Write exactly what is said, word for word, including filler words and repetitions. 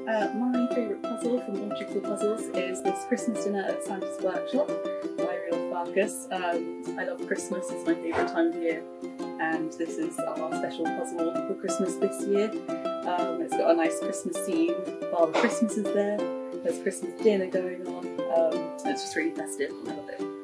Uh, my favourite puzzle from A J P Jigsaw Puzzles is this Christmas dinner at Santa's workshop by real Farkas. Um, I love Christmas, it's my favourite time of year, and this is our special puzzle for Christmas this year. Um, it's got a nice Christmas theme. Father Christmas is there, there's Christmas dinner going on, um, it's just really festive and I love it.